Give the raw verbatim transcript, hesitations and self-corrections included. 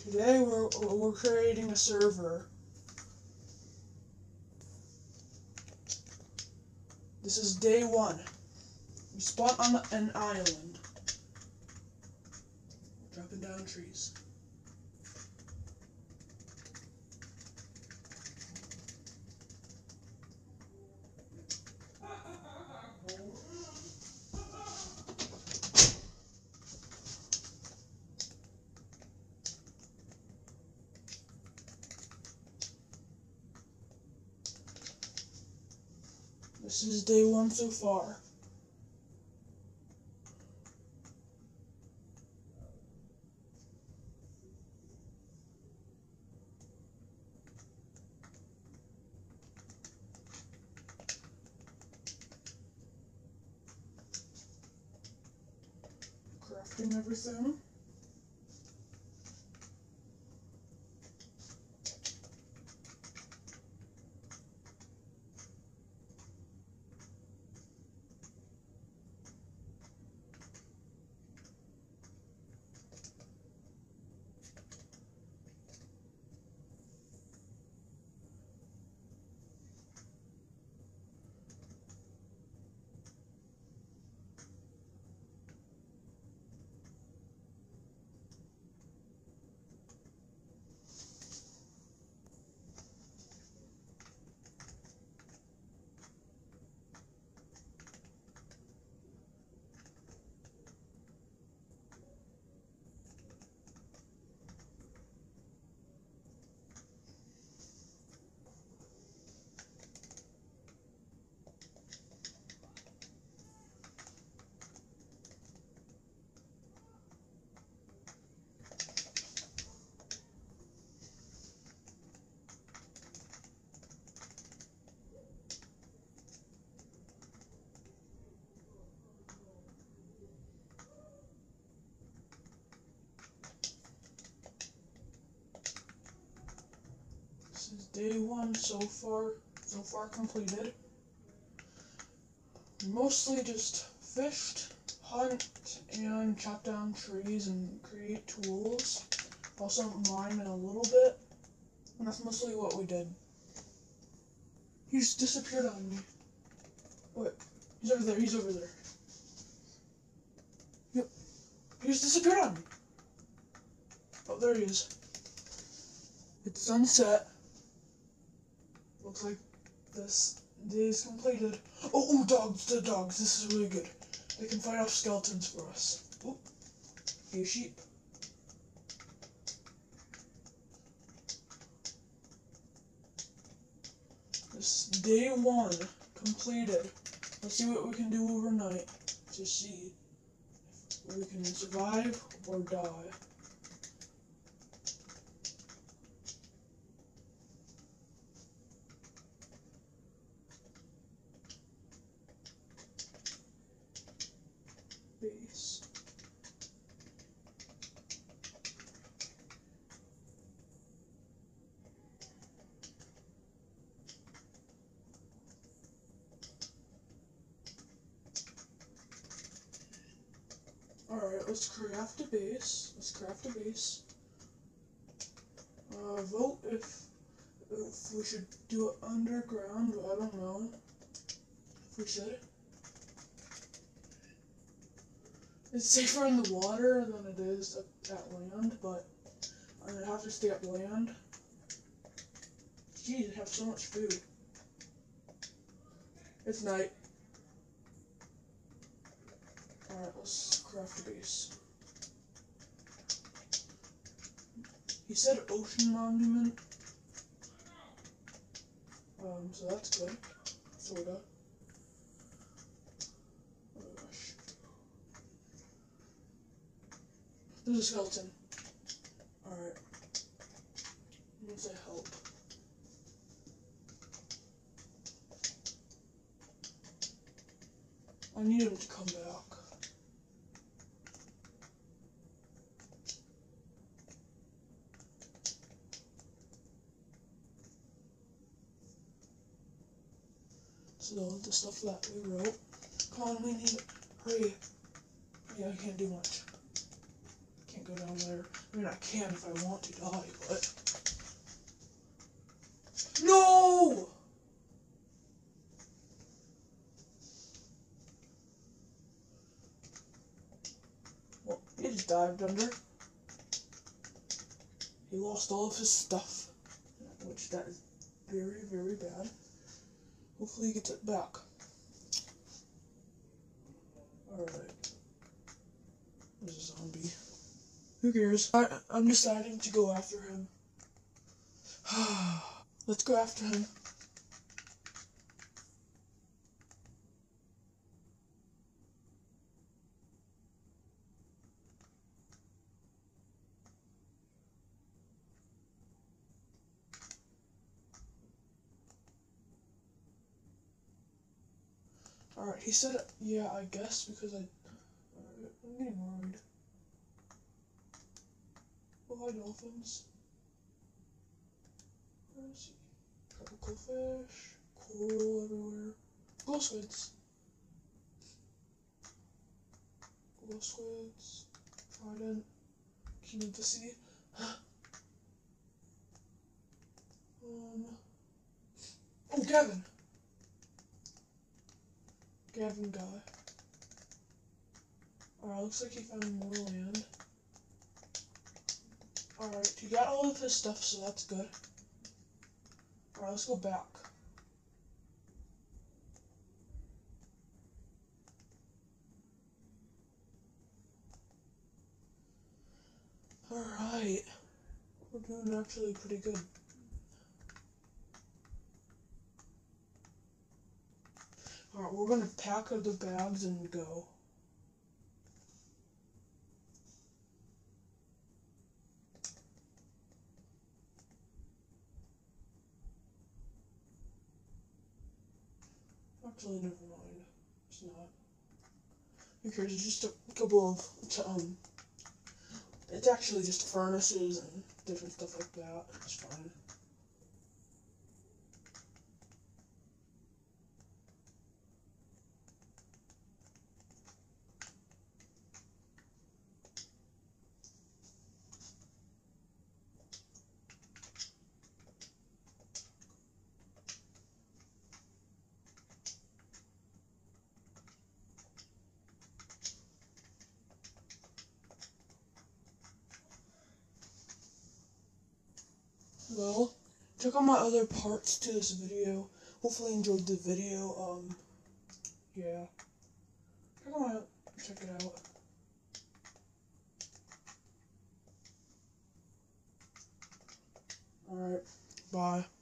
Today we're, we're creating a server. This is day one. We spawn on an island. Dropping down trees. This is day one so far. Crafting everything. This is day one so far, so far completed. Mostly just fished, hunt, and chop down trees and create tools. Also mine a little bit, and that's mostly what we did. He's disappeared on me. Wait, he's over there, he's over there. Yep, he's disappeared on me. Oh, there he is. It's sunset. Looks like this day is completed. Oh, oh, dogs, the dogs. This is really good. They can fight off skeletons for us. Oh, hey, sheep. This is day one completed. Let's see what we can do overnight to see if we can survive or die. Base. Alright, let's craft a base. Let's craft a base. Uh, vote if, if we should do it underground. I don't know if we should. It's safer in the water than it is at, at land, but I'm gonna have to stay at land. Jeez, I have so much food. It's night. Alright, let's craft a base. He said ocean monument. Um, so that's good. Sorta. Oh gosh. There's a skeleton. Alright. Needs a help. I need him to come back. So the stuff that we wrote. Come on, we need it. Hurry. Yeah, I can't do much. Can't go down there. I mean, I can if I want to die, but... No! Well, he just dived under. He lost all of his stuff, which that is very, very bad. Hopefully he gets it back. Alright. There's a zombie. Who cares? I, I'm deciding to go after him. Let's go after him. Alright, he said, yeah, I guess, because I, I'm getting worried. Oh, hi, dolphins. Where is he? Tropical fish, coral everywhere. Glow squids. Glow squids. Trident. King of the sea. um. Oh, Gavin! Gavin guy. Alright, looks like he found more land. Alright, he got all of his stuff, so that's good. Alright, let's go back. Alright. We're doing actually pretty good. Alright, we're gonna pack up the bags and go. Actually, never mind. It's not. Who cares? It's just a couple of, um, it's actually just furnaces and different stuff like that. It's fine. Well, check out my other parts to this video. Hopefully you enjoyed the video. Um, yeah. Check it out. Check it out. Alright, bye.